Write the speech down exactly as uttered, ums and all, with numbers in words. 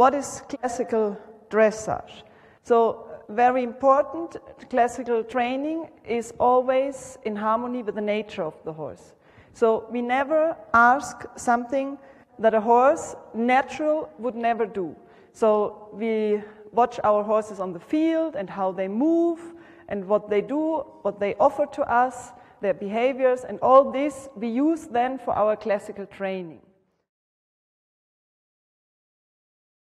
What is classical dressage? So, very important, classical training is always in harmony with the nature of the horse. So, we never ask something that a horse natural would never do. So, we watch our horses on the field and how they move and what they do, what they offer to us, their behaviors, and all this we use then for our classical training.